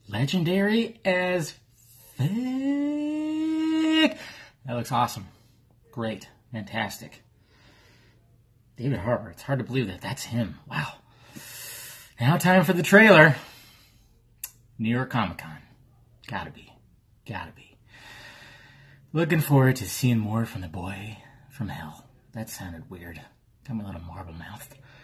legendary as fuck. That looks awesome. Great. Fantastic. David Harbour. It's hard to believe that that's him. Wow. Now time for the trailer. New York Comic Con. Gotta be. Gotta be. Looking forward to seeing more from the boy from hell. That sounded weird. Got my little marble mouthed.